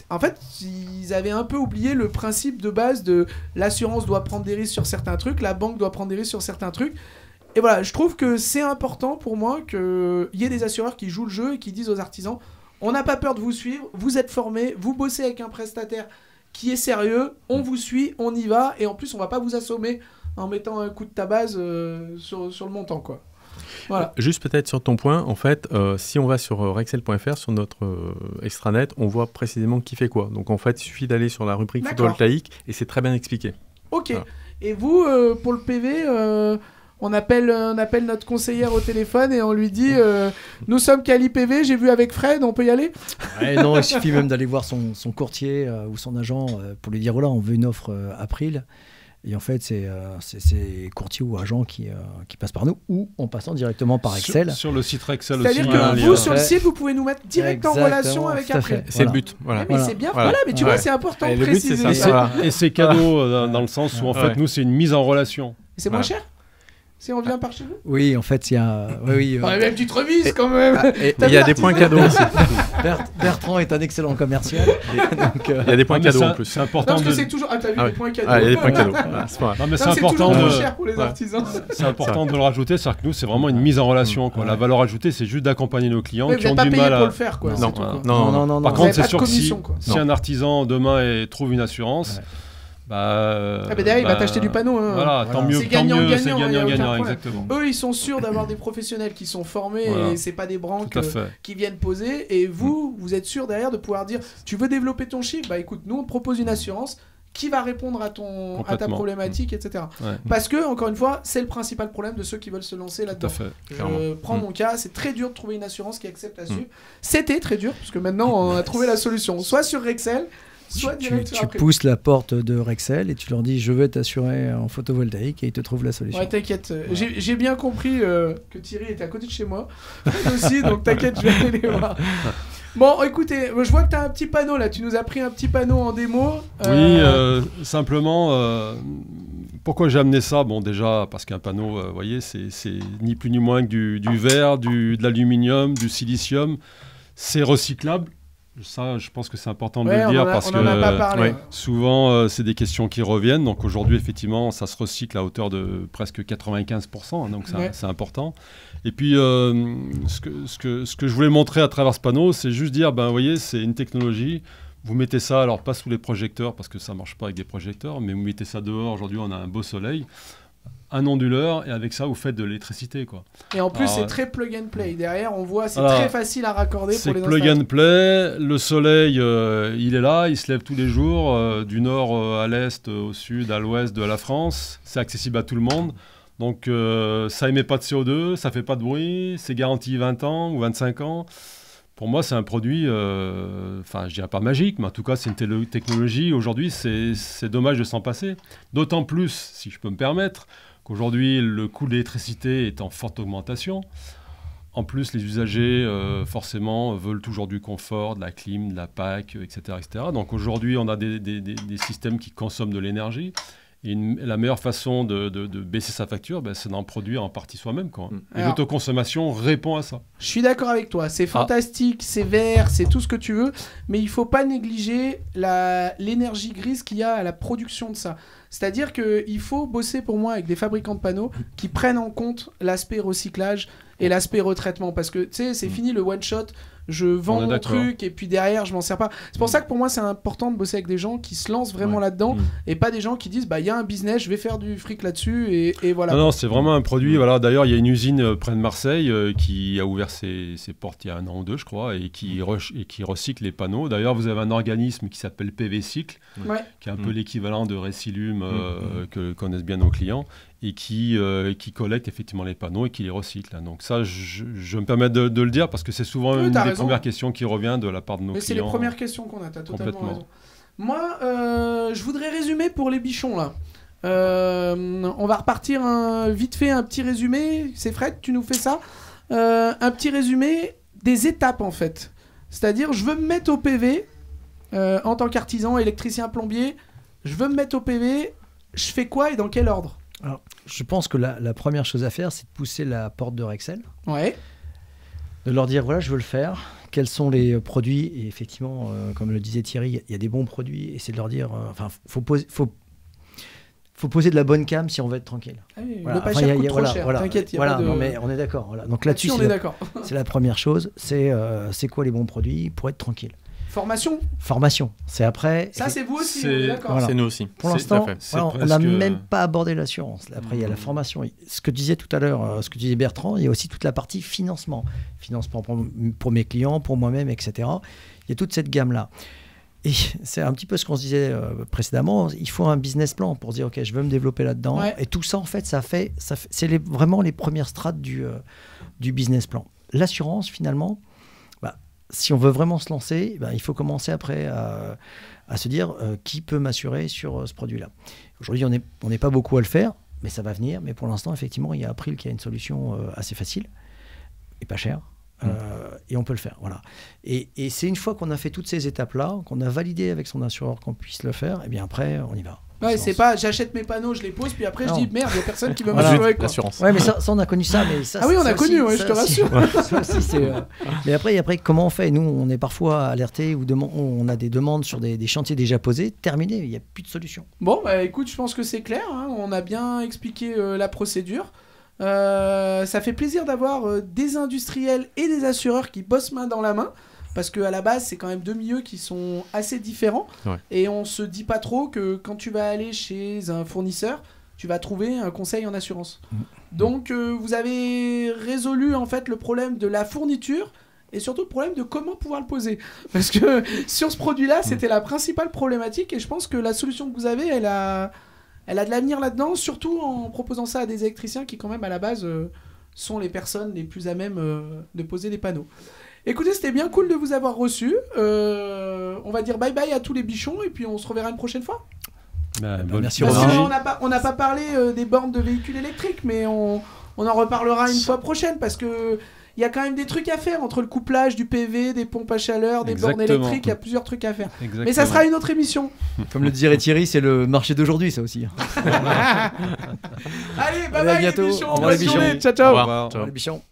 en fait, ils avaient un peu oublié le principe de base de l'assurance doit prendre des risques sur certains trucs, la banque doit prendre des risques sur certains trucs. Et voilà, je trouve que c'est important pour moi qu'il y ait des assureurs qui jouent le jeu et qui disent aux artisans, on n'a pas peur de vous suivre, vous êtes formés, vous bossez avec un prestataire qui est sérieux, on vous suit, on y va, et en plus on va pas vous assommer en mettant un coup de tabase euh, sur, sur le montant, quoi. Voilà. Juste peut-être sur ton point, en fait, euh, si on va sur euh, Rexel point F R, sur notre euh, extranet, on voit précisément qui fait quoi. Donc en fait, il suffit d'aller sur la rubrique D'accord. photovoltaïque et c'est très bien expliqué. Ok. Voilà. Et vous, euh, pour le P V, euh, on, appelle, on appelle notre conseillère au téléphone et on lui dit euh, nous sommes Cali P V, j'ai vu avec Fred, on peut y aller? Ouais, non, il suffit même d'aller voir son, son courtier euh, ou son agent euh, pour lui dire voilà, on veut une offre euh, April. Et en fait, c'est euh, c'est courtier ou agent qui, euh, qui passe par nous ou en passant directement par Excel. Sur, sur le site Rexel aussi. C'est-à-dire que hein, vous, lien. sur le site, vous pouvez nous mettre direct Exactement, en relation avec April. C'est voilà. le but. Voilà. Ouais, mais Voilà. c'est bien, Voilà. voilà, mais tu Ouais. vois, c'est important Et de le but, c'est préciser. ça. Et Voilà. c'est- Et c'est cadeau euh, dans, dans le sens où en Ouais. fait nous c'est une mise en relation. Et c'est moins Voilà. cher si on vient par chez vous? Oui, en fait, il y a. Oui, oui, euh, Ouais, mais une petite remise quand même. Ah, et T'as il y a vu des points l'artisan cadeaux aussi. Bert- Bertrand est un excellent commercial. Donc, euh, Il y a des points Non, mais cadeaux c'est- en plus. C'est Non, important parce que de. c'est toujours. Ah, t'as vu Ah les ouais. points cadeaux? Ah, il y a des points cadeaux. Voilà, c'est pas grave. Non mais c'est Non, c'est important toujours de. trop cher pour les Ouais. artisans. C'est important de le rajouter, c'est-à-dire que nous c'est vraiment une mise en relation. Quoi. Ouais. La valeur ajoutée, c'est juste d'accompagner nos clients Ouais, qui vous ont n'êtes pas du payé mal pour à. le faire, quoi. Non, c'est tout, quoi. non, non, non, Par non. contre, avez c'est pas de sûr que si, commission, quoi. si Non. un artisan demain est- trouve une assurance, Ouais. bah, Ah, bah derrière, il va bah, t'acheter du panneau. Hein. Voilà, tant Voilà. mieux, C'est tant mieux, gagnant-gagnant, c'est hein, y a aucun gagnant-gagnant, problème. exactement. Eux, ils sont sûrs d'avoir des professionnels qui sont formés Voilà. et c'est pas des branques Tout à euh, fait. qui viennent poser. Et vous, vous êtes sûr derrière de pouvoir dire tu veux développer ton chiffre? Bah écoute, nous, on te propose une assurance qui va répondre à, ton, à ta Complètement. problématique, et cetera. Ouais. Parce que, encore une fois, c'est le principal problème de ceux qui veulent se lancer Tout là-dedans. à fait. Je Clairement. prends Mm. mon cas, c'est très dur de trouver une assurance qui accepte la suivre. C'était très dur, parce que maintenant, on a trouvé la solution. Soit sur Rexel, soit tu, direct tu sur April. pousses la porte de Rexel et tu leur dis je veux t'assurer en photovoltaïque et ils te trouvent la solution. Ouais, t'inquiète. Euh, J'ai j'ai bien compris euh, que Thierry était à côté de chez moi. Fred aussi, donc t'inquiète, je vais aller les voir. Bon, écoutez, je vois que t'as un petit panneau là. Tu nous as pris un petit panneau en démo. Oui, euh, simplement, euh, pourquoi j'ai amené ça? Bon, déjà, parce qu'un panneau, euh, vous voyez, c'est c'est ni plus ni moins que du, du verre, du, de l'aluminium, du silicium. C'est recyclable. Ça, je pense que c'est important de Ouais, le on dire en a- parce on que en a pas parlé. ouais. souvent, euh, c'est des questions qui reviennent. Donc aujourd'hui, effectivement, ça se recycle à hauteur de presque quatre-vingt-quinze pour cent. Hein, donc c'est Ouais. c'est important. Et puis, euh, ce, que, ce, que, ce que je voulais montrer à travers ce panneau, c'est juste dire, ben, vous voyez, c'est une technologie. Vous mettez ça, alors pas sous les projecteurs, parce que ça ne marche pas avec des projecteurs, mais vous mettez ça dehors. Aujourd'hui, on a un beau soleil, un onduleur, et avec ça, vous faites de l'électricité, quoi. Et en plus, Alors, c'est ouais. très plug and play. Derrière, on voit, c'est Alors, très facile à raccorder C'est pour les plug installations. and play. Le soleil, euh, il est là, il se lève tous les jours, euh, du nord euh, à l'est, euh, au sud, à l'ouest de la France. C'est accessible à tout le monde. Donc, euh, ça émet pas de C O deux, ça fait pas de bruit, c'est garanti vingt ans ou vingt-cinq ans. Pour moi, c'est un produit, euh, enfin, je dirais pas magique, mais en tout cas, c'est une télo- technologie. Aujourd'hui, c'est c'est dommage de s'en passer. D'autant plus, si je peux me permettre, qu'aujourd'hui, le coût de l'électricité est en forte augmentation. En plus, les usagers, euh, forcément, veulent toujours du confort, de la clim, de la P A C, et cetera et cetera. Donc aujourd'hui, on a des, des- des- des systèmes qui consomment de l'énergie. Et une- la meilleure façon de, de- de baisser sa facture, ben, c'est d'en produire en partie soi-même, quoi. Mm. Et Alors- l'autoconsommation répond à ça. Je suis d'accord avec toi, c'est fantastique, c'est vert, c'est tout ce que tu veux, mais il faut pas négliger la- l'énergie grise qu'il y a à la production de ça. C'est-à-dire qu'il faut bosser pour moi avec des fabricants de panneaux qui prennent en compte l'aspect recyclage et l'aspect retraitement. Parce que tu sais, c'est Mm. fini le one-shot, je vends On est mon d'accord. truc et puis derrière je m'en sers pas. C'est pour ça que pour moi c'est important de bosser avec des gens qui se lancent vraiment Ouais. là-dedans Mm. et pas des gens qui disent bah il y a un business, je vais faire du fric là-dessus et, et voilà. Non, non, c'est vraiment un produit. Voilà. D'ailleurs, il y a une usine euh, près de Marseille euh, qui a ouvert ses, ses portes il y a un an ou deux, je crois, et qui, re- et qui recycle les panneaux. D'ailleurs, vous avez un organisme qui s'appelle P V Cycle, Ouais. qui est un Mm. peu l'équivalent de Recilum euh, Mm. que connaissent bien nos clients, et qui, euh, qui collecte effectivement les panneaux et qui les recycle. Hein. Donc ça, je, je me permets de, de le dire parce que c'est souvent Oui, une t'as des raison. premières questions qui revient de la part de nos Mais c'est clients. les premières questions qu'on a, t'as totalement Complètement. raison. Moi, euh, je voudrais résumer pour les bichons là. Euh, on va repartir un- vite fait un petit résumé. C'est Fred, tu nous fais ça. Euh, un petit résumé des étapes en fait. C'est-à-dire, je veux me mettre au P V euh, en tant qu'artisan, électricien, plombier. Je veux me mettre au P V. Je fais quoi et dans quel ordre? Alors, je pense que la, la première chose à faire, c'est de pousser la porte de Rexel, Ouais. de leur dire voilà, je veux le faire. quels sont les produits. Et effectivement, euh, comme le disait Thierry, il y a des bons produits. Et c'est de leur dire, euh, enfin, faut poser, faut, faut poser de la bonne cam si on veut être tranquille. Ah oui, voilà. Le pas cher enfin, coûte a, trop voilà, cher. Voilà, T'inquiète, il y a voilà, pas de... non, mais on est d'accord. Voilà. Donc là-dessus, là-dessus c'est, la, c'est la première chose. C'est euh, c'est quoi les bons produits pour être tranquille. Formation. Formation. C'est après. Ça, c'est vous aussi. C'est, d'accord. Voilà. C'est nous aussi. Pour l'instant, voilà, on n'a presque... même pas abordé l'assurance. Après, il y a la formation. Ce que disait tout à l'heure, euh, ce que disait Bertrand, il y a aussi toute la partie financement. Financement pour, pour mes clients, pour moi-même, et cetera. Il y a toute cette gamme-là. Et c'est un petit peu ce qu'on se disait euh, précédemment. Il faut un business plan pour dire, OK, je veux me développer là-dedans. Ouais. Et tout ça, en fait, ça fait, ça fait c'est les, vraiment les premières strates du, euh, du business plan. L'assurance, finalement, si on veut vraiment se lancer, ben, il faut commencer après à, à se dire euh, qui peut m'assurer sur euh, ce produit-là. Aujourd'hui, on n'est on n'est pas beaucoup à le faire, mais ça va venir. Mais pour l'instant, effectivement, il y a April qui a une solution euh, assez facile et pas chère. Euh, mmh. Et on peut le faire. Voilà. Et, et c'est une fois qu'on a fait toutes ces étapes-là, qu'on a validé avec son assureur qu'on puisse le faire, et bien après, on y va. Ouais, c'est pas j'achète mes panneaux, je les pose, puis après non. je dis merde, il n'y a personne qui veut voilà. m'assurer. L'assurance. Ouais, mais ça, ça, on a connu ça. Mais ça, ah oui, on a connu, aussi, ouais, ça, je te rassure. Ça aussi, c'est, euh... Mais après, après, comment on fait ? Nous, on est parfois alertés ou dem- on a des demandes sur des, des chantiers déjà posés, terminés, il n'y a plus de solution. Bon, bah écoute, je pense que c'est clair. Hein, on a bien expliqué euh, la procédure. Euh, ça fait plaisir d'avoir euh, des industriels et des assureurs qui bossent main dans la main. Parce qu'à la base, c'est quand même deux milieux qui sont assez différents. Ouais. Et on se dit pas trop que quand tu vas aller chez un fournisseur, tu vas trouver un conseil en assurance. Mmh. Donc, euh, vous avez résolu en fait le problème de la fourniture et surtout le problème de comment pouvoir le poser. Parce que sur ce produit-là, mmh. c'était la principale problématique. Et je pense que la solution que vous avez, elle a, elle a de l'avenir là-dedans, surtout en proposant ça à des électriciens qui, quand même, à la base, euh, sont les personnes les plus à même euh, de poser des panneaux. Écoutez, c'était bien cool de vous avoir reçu. Euh, on va dire bye bye à tous les bichons et puis on se reverra une prochaine fois. Bah, bon, merci. On n'a pas, on n'a pas parlé euh, des bornes de véhicules électriques, mais on, on en reparlera une fois prochaine parce que il y a quand même des trucs à faire entre le couplage du P V, des pompes à chaleur, des Exactement. bornes électriques. Il y a plusieurs trucs à faire. Exactement. Mais ça sera une autre émission. Comme le dirait Thierry, c'est le marché d'aujourd'hui, ça aussi. Allez, bye bye, à bientôt. les bichons. Au revoir les bichons. Ciao, ciao. Au revoir. Ciao. Au revoir les bichons.